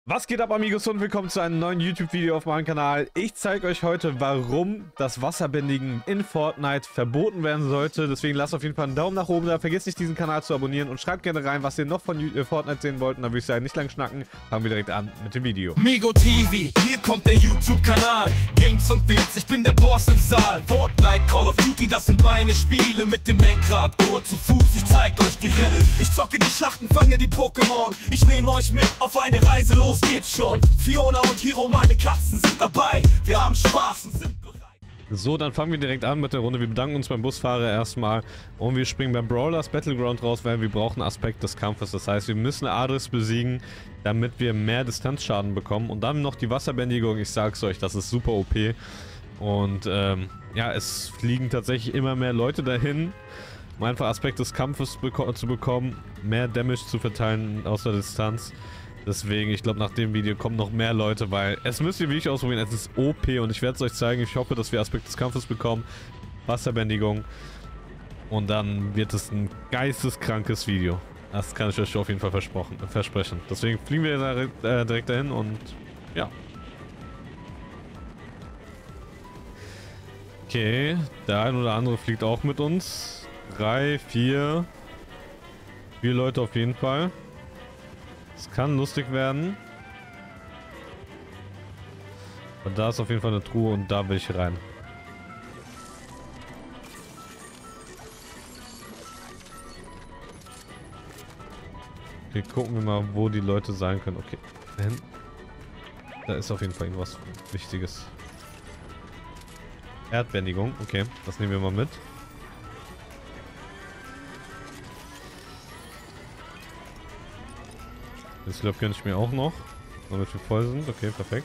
Was geht ab, Amigos, und willkommen zu einem neuen YouTube-Video auf meinem Kanal. Ich zeige euch heute, warum das Wasserbändigen in Fortnite verboten werden sollte. Deswegen lasst auf jeden Fall einen Daumen nach oben da. Vergesst nicht, diesen Kanal zu abonnieren und schreibt gerne rein, was ihr noch von Fortnite sehen wollt. Und dann würde ich sagen, nicht lang schnacken, fangen wir direkt an mit dem Video. Migo TV, hier kommt der YouTube-Kanal. Games und Beats, ich bin der Boss im Saal. Fortnite, Call of Duty, das sind meine Spiele. Mit dem Lenkrad oder zu Fuß, ich zeig euch die Rille. Ich zocke die Schlachten, fange die Pokémon. Ich nehme euch mit auf eine Reise, los geht's schon. Fiona und Hero, meine Katzen sind dabei. Wir haben Spaß und sind bereit. So, dann fangen wir direkt an mit der Runde. Wir bedanken uns beim Busfahrer erstmal und wir springen beim Brawlers Battleground raus, weil wir brauchen Aspekt des Kampfes. Das heißt, wir müssen Adris besiegen, damit wir mehr Distanzschaden bekommen. Und dann noch die Wasserbändigung. Ich sag's euch, das ist super OP. Und ja, es fliegen tatsächlich immer mehr Leute dahin, um einfach Aspekt des Kampfes zu bekommen, mehr Damage zu verteilen aus der Distanz. Deswegen, ich glaube, nach dem Video kommen noch mehr Leute, weil es müsst ihr wirklich ausprobieren. Es ist OP und ich werde es euch zeigen. Ich hoffe, dass wir Aspekt des Kampfes bekommen, Wasserbändigung, und dann wird es ein geisteskrankes Video. Das kann ich euch auf jeden Fall versprechen. Deswegen fliegen wir direkt dahin und ja. Okay, der ein oder andere fliegt auch mit uns. 3, 4 Leute auf jeden Fall. Es kann lustig werden. Und da ist auf jeden Fall eine Truhe und da will ich rein. Okay, gucken wir mal, wo die Leute sein können. Okay, da ist auf jeden Fall irgendwas Wichtiges. Erdbändigung, okay, das nehmen wir mal mit. Das glaube gönne ich mir auch noch, damit wir voll sind. Okay, perfekt.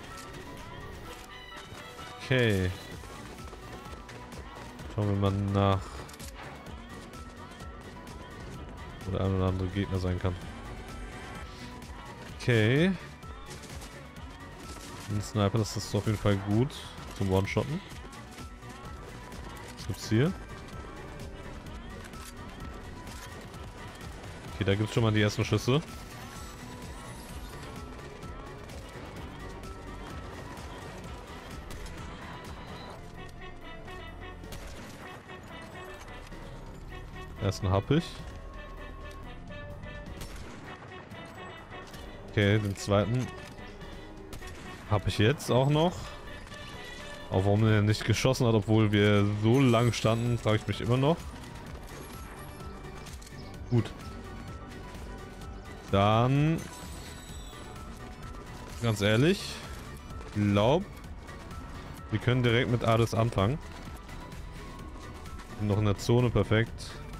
Okay. Schauen wir mal nach, wo der ein oder andere Gegner sein kann. Okay. Ein Sniper, das ist auf jeden Fall gut zum One-Shotten. Was gibt's hier? Okay, da gibt's schon mal die ersten Schüsse. Ersten hab ich. Okay, den zweiten habe ich jetzt auch noch. Auch warum er nicht geschossen hat, obwohl wir so lang standen, frage ich mich immer noch. Gut. Dann, ganz ehrlich, glaub, wir können direkt mit Adris anfangen. Noch in der Zone, perfekt.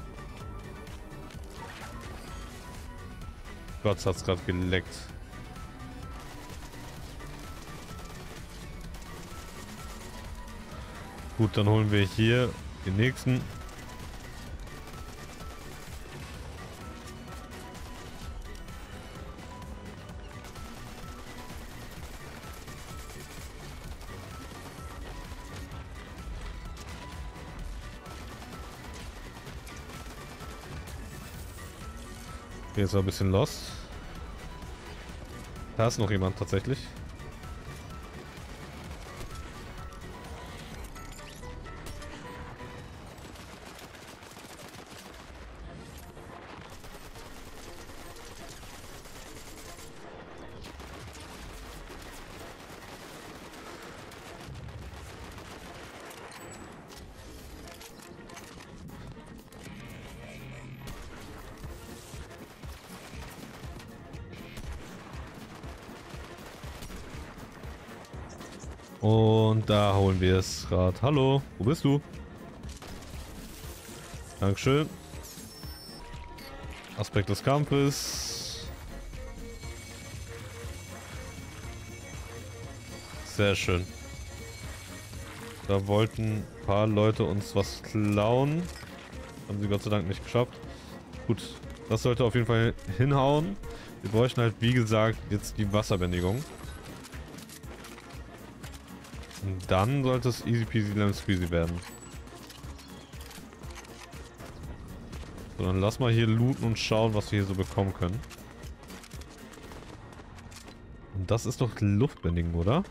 Gott, hat's gerade geleckt. Gut, dann holen wir hier den nächsten. Jetzt war ein bisschen lost. Da ist noch jemand tatsächlich. Und da holen wir es gerade. Hallo, wo bist du? Dankeschön. Aspekt des Kampfes. Sehr schön. Da wollten ein paar Leute uns was klauen. Haben sie Gott sei Dank nicht geschafft. Gut, das sollte auf jeden Fall hinhauen. Wir bräuchten halt, wie gesagt, jetzt die Wasserbändigung. Und dann sollte es easy peasy lemon squeezy werden. So, dann lass mal hier looten und schauen, was wir hier so bekommen können. Und das ist doch Luftbändigen, oder?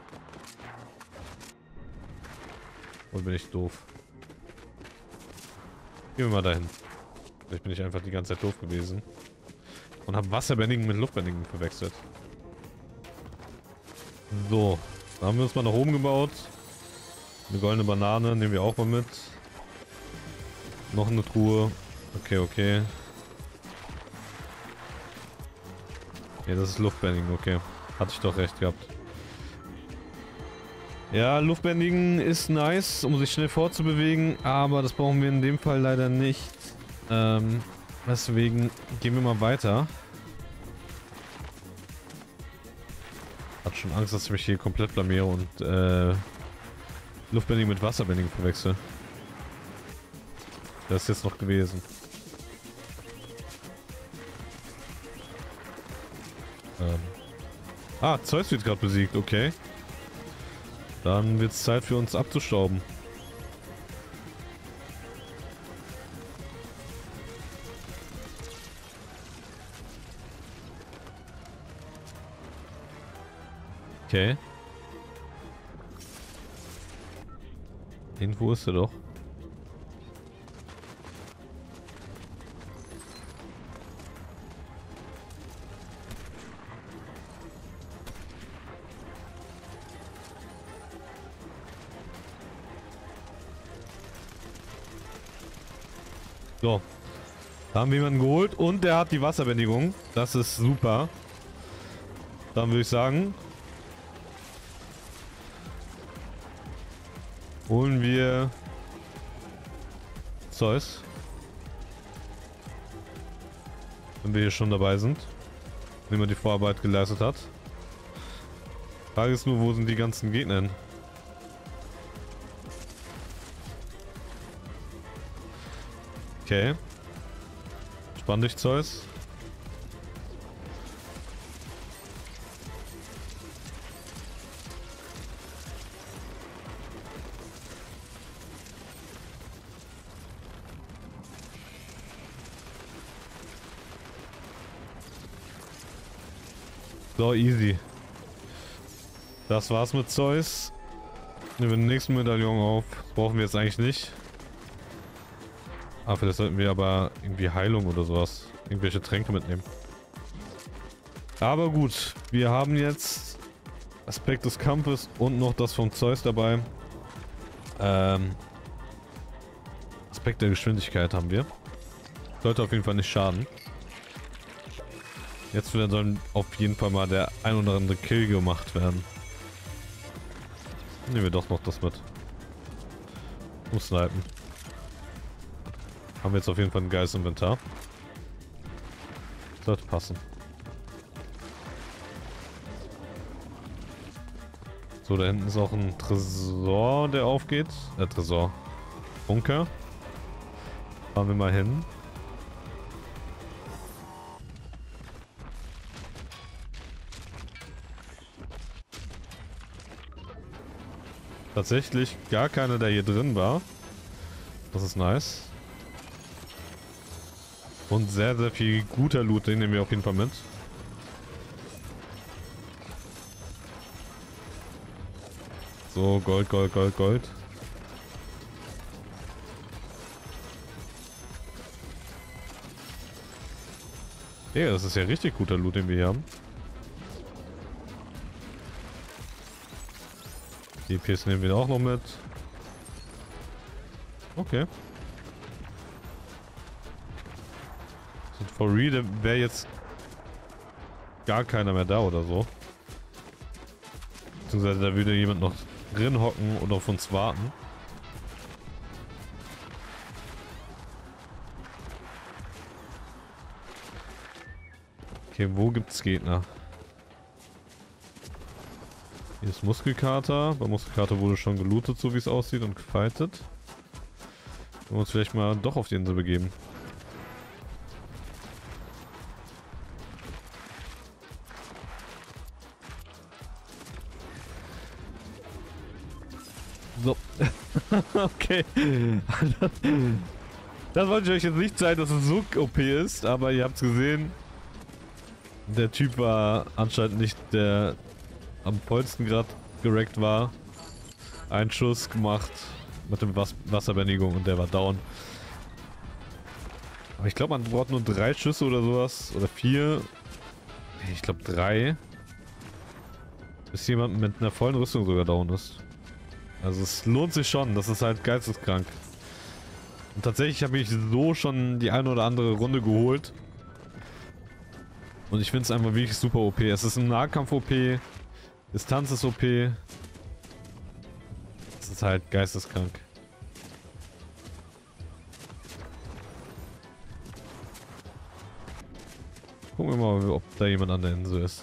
Oder bin ich doof? Gehen wir mal dahin. Vielleicht bin ich einfach die ganze Zeit doof gewesen. Und habe Wasserbändigen mit Luftbändigen verwechselt. So. Da haben wir uns mal nach oben gebaut. Eine goldene Banane nehmen wir auch mal mit. Noch eine Truhe. Okay, okay. Ja, das ist Luftbändigen, okay. Hatte ich doch recht gehabt. Ja, Luftbändigen ist nice, um sich schnell fortzubewegen, aber das brauchen wir in dem Fall leider nicht. Deswegen gehen wir mal weiter. Hat schon Angst, dass ich mich hier komplett blamiere und Luftbändigen mit Wasserbändigen verwechsel. Das ist jetzt noch gewesen. Ah, Zeus wird gerade besiegt, okay. Dann wird es Zeit für uns abzustauben. Okay. Irgendwo ist er doch. So. Da haben wir jemanden geholt und der hat die Wasserbändigung. Das ist super. Dann würde ich sagen, holen wir Zeus. Wenn wir hier schon dabei sind. Wenn man die Vorarbeit geleistet hat. Frage ist nur, wo sind die ganzen Gegner hin? Okay. Spann dich, Zeus. So, easy. Das war's mit Zeus. Nehmen wir den nächsten Medaillon auf. Das brauchen wir jetzt eigentlich nicht. Ah, vielleicht sollten wir aber irgendwie Heilung oder sowas. Irgendwelche Tränke mitnehmen. Aber gut, wir haben jetzt Aspekt des Kampfes und noch das von Zeus dabei. Aspekt der Geschwindigkeit haben wir. Sollte auf jeden Fall nicht schaden. Jetzt soll auf jeden Fall mal der ein oder andere Kill gemacht werden. Nehmen wir doch noch das mit. Muss snipen. Haben wir jetzt auf jeden Fall ein geiles Inventar. Sollte passen. So, da hinten ist auch ein Tresor, der aufgeht. Tresor. Bunker. Fahren wir mal hin. Tatsächlich gar keiner, der hier drin war. Das ist nice. Und sehr, sehr viel guter Loot, den nehmen wir auf jeden Fall mit. So, Gold, Gold, Gold, Gold. Ja, das ist ja richtig guter Loot, den wir hier haben. Die PS nehmen wir auch noch mit. Okay. For real, wäre jetzt gar keiner mehr da oder so. Beziehungsweise da würde jemand noch drin hocken und auf uns warten. Okay, wo gibt's Gegner? Hier ist Muskelkater. Bei Muskelkater wurde schon gelootet, so wie es aussieht, und gefightet. Wollen wir uns vielleicht mal doch auf die Insel begeben. So. Okay. Das wollte ich euch jetzt nicht zeigen, dass es so OP ist, aber ihr habt es gesehen. Der Typ war anscheinend nicht der am vollsten gerade gerackt war. Ein Schuss gemacht mit dem Wasserbändigung und der war down. Aber ich glaube, man braucht nur 3 Schüsse oder sowas. Oder 4. Ich glaube 3. Bis jemand mit einer vollen Rüstung sogar down ist. Also es lohnt sich schon. Das ist halt geisteskrank. Und tatsächlich habe ich so schon die eine oder andere Runde geholt. Und ich finde es einfach wirklich super OP. Es ist ein Nahkampf-OP. Distanz ist OP. Es ist halt geisteskrank. Gucken wir mal, ob da jemand an der Insel ist.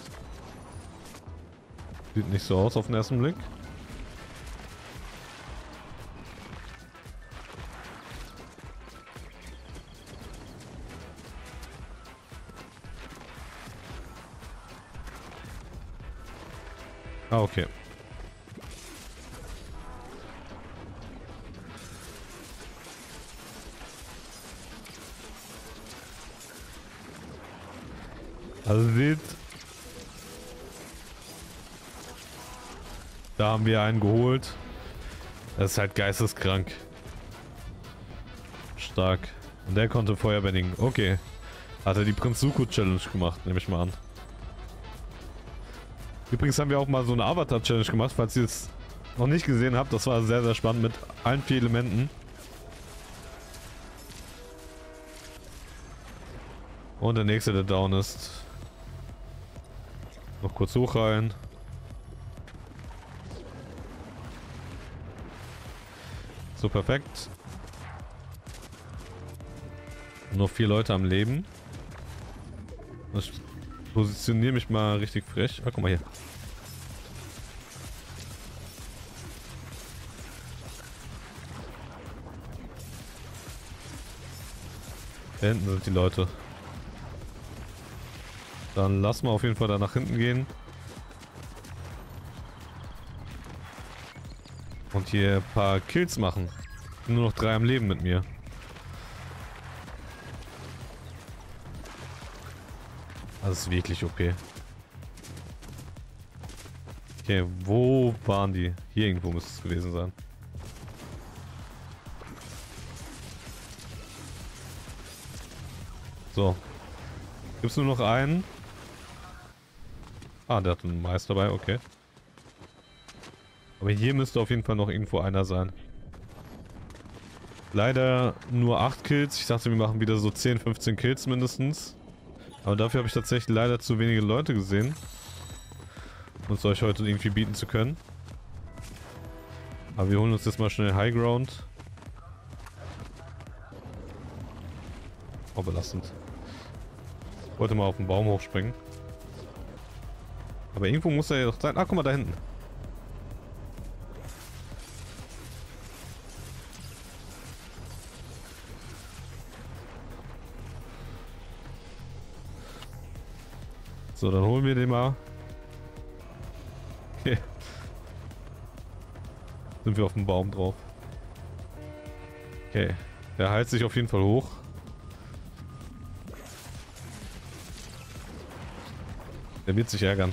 Sieht nicht so aus auf den ersten Blick. Ah, okay. Also seht, da haben wir einen geholt. Das ist halt geisteskrank. Stark. Und der konnte Feuer bändigen. Okay. Hat er die Prinz Zuko Challenge gemacht, nehme ich mal an. Übrigens haben wir auch mal so eine Avatar Challenge gemacht, falls ihr es noch nicht gesehen habt. Das war sehr, sehr spannend mit allen 4 Elementen. Und der nächste, der down ist. Noch kurz hoch rein. So, perfekt. Nur 4 Leute am Leben. Ich positioniere mich mal richtig frech. Ah, guck mal hier. Da hinten sind die Leute. Dann lassen wir auf jeden Fall da nach hinten gehen. Und hier ein paar Kills machen. Nur noch 3 am Leben mit mir. Das ist wirklich OP. Okay, wo waren die? Hier irgendwo müsste es gewesen sein. So. Gibt es nur noch einen? Ah, der hat einen Mais dabei, okay. Aber hier müsste auf jeden Fall noch irgendwo einer sein. Leider nur 8 Kills. Ich dachte, wir machen wieder so 10, 15 Kills mindestens. Aber dafür habe ich tatsächlich leider zu wenige Leute gesehen, um es euch heute irgendwie bieten zu können. Aber wir holen uns jetzt mal schnell High Ground. Oh, belastend. Ich wollte mal auf den Baum hochspringen. Aber irgendwo muss er ja doch sein. Ah, guck mal da hinten. So, dann holen wir den mal. Okay. Sind wir auf dem Baum drauf. Okay. Der heilt sich auf jeden Fall hoch. Der wird sich ärgern.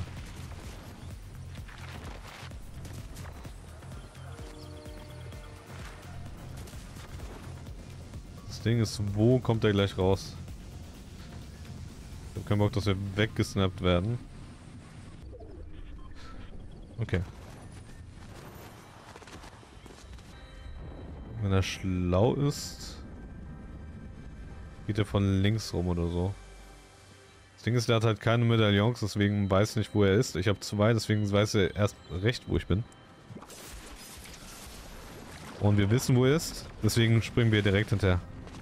Das Ding ist, wo kommt er gleich raus? Ich hab keinen Bock, dass wir weggesnappt werden. Okay. Wenn er schlau ist, geht er von links rum oder so. Das Ding ist, der hat halt keine Medaillons, deswegen weiß nicht, wo er ist. Ich habe 2, deswegen weiß er erst recht, wo ich bin. Und wir wissen, wo er ist, deswegen springen wir direkt hinterher.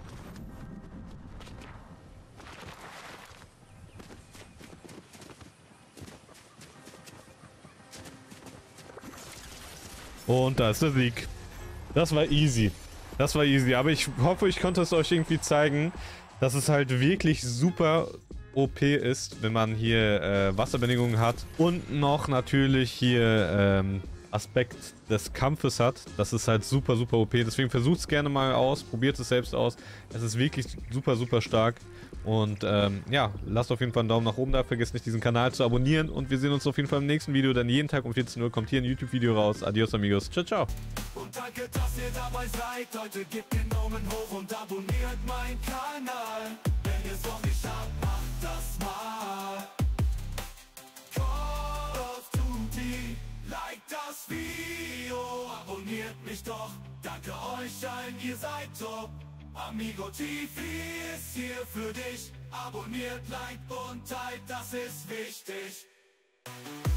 Und da ist der Sieg. Das war easy. Das war easy, aber ich hoffe, ich konnte es euch irgendwie zeigen, dass es halt wirklich super OP ist, wenn man hier Wasserbändigung hat und noch natürlich hier Aspekt des Kampfes hat. Das ist halt super, super OP. Deswegen versucht es gerne mal aus, probiert es selbst aus. Es ist wirklich super, super stark. Und ja, lasst auf jeden Fall einen Daumen nach oben da. Vergesst nicht, diesen Kanal zu abonnieren. Und wir sehen uns auf jeden Fall im nächsten Video. Denn jeden Tag um 14 Uhr kommt hier ein YouTube-Video raus. Adios, amigos. Ciao, ciao. Und danke, dass ihr dabei seid. Leute, gebt den Daumen hoch und abonniert meinen Kanal. Wenn ihr es noch nicht habt, macht das mal. Call of Duty, like das Video. Abonniert mich doch. Danke euch allen, ihr seid top. Amigo TV ist hier für dich. Abonniert, liked und teilt, das ist wichtig.